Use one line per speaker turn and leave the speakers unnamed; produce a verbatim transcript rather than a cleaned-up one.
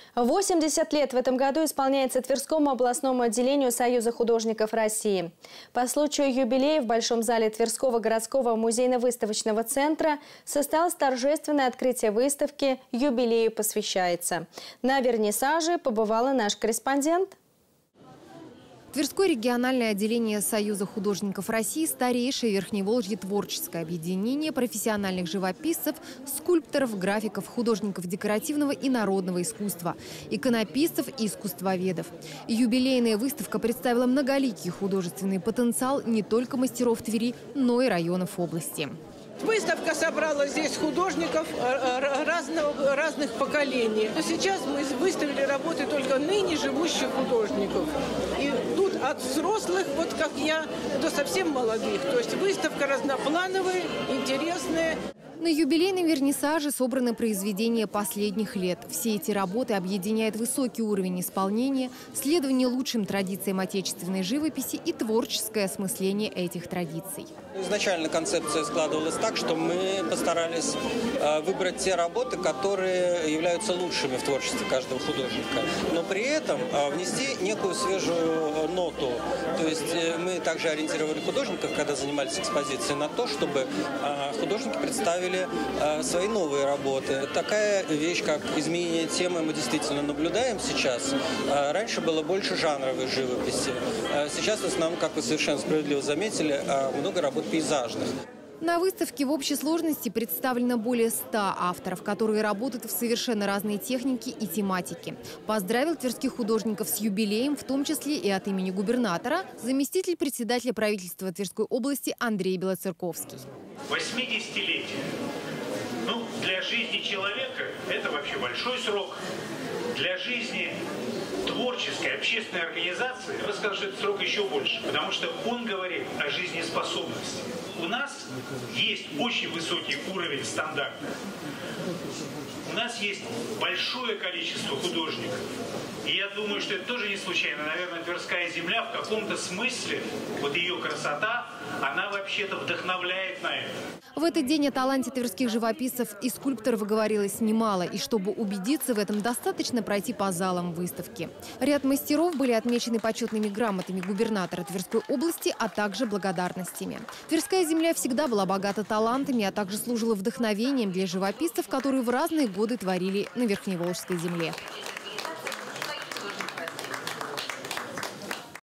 восемьдесят лет в этом году исполняется Тверскому областному отделению Союза художников России. По случаю юбилея в Большом зале Тверского городского музейно-выставочного центра состоялось торжественное открытие выставки «Юбилею посвящается». На вернисаже побывал и наш корреспондент.
Тверское региональное отделение Союза художников России – старейшее Верхневолжье творческое объединение профессиональных живописцев, скульпторов, графиков, художников декоративного и народного искусства, иконописцев и искусствоведов. Юбилейная выставка представила многоликий художественный потенциал не только мастеров Твери, но и районов области.
Выставка собрала здесь художников разного, разных поколений. Но сейчас мы выставили работы только ныне живущих художников. И тут от взрослых, вот как я, до совсем молодых. То есть выставка разноплановая, интересная.
На юбилейном вернисаже собраны произведения последних лет. Все эти работы объединяют высокий уровень исполнения, следование лучшим традициям отечественной живописи и творческое осмысление этих традиций.
Изначально концепция складывалась так, что мы постарались выбрать те работы, которые являются лучшими в творчестве каждого художника, но при этом внести некую свежую ноту. То есть мы также ориентировали художников, когда занимались экспозицией, на то, чтобы художники представили свои новые работы. Такая вещь, как изменение темы, мы действительно наблюдаем сейчас. Раньше было больше жанровой живописи. Сейчас в основном, как вы совершенно справедливо заметили, много работ пейзажных.
На выставке в общей сложности представлено более ста авторов, которые работают в совершенно разные техники и тематики. Поздравил тверских художников с юбилеем, в том числе и от имени губернатора, заместитель председателя правительства Тверской области Андрей Белоцерковский.
восьмидесятилетие. Ну, для жизни человека это вообще большой срок. Для жизни творческой, общественной организации, я бы сказал, что этот срок еще больше, потому что он говорит о жизнеспособности. У нас есть очень высокий уровень стандарта. У нас есть большое количество художников. И я думаю, что это тоже не случайно. Наверное, Тверская земля в каком-то смысле, вот ее красота, она вообще-то вдохновляет на это.
В этот день о таланте тверских живописцев и скульпторов говорилось немало. И чтобы убедиться в этом, достаточно пройти по залам выставки. Ряд мастеров были отмечены почетными грамотами губернатора Тверской области, а также благодарностями. Тверская земля всегда была богата талантами, а также служила вдохновением для живописцев, которые в разные годы творили на Верхневолжской земле.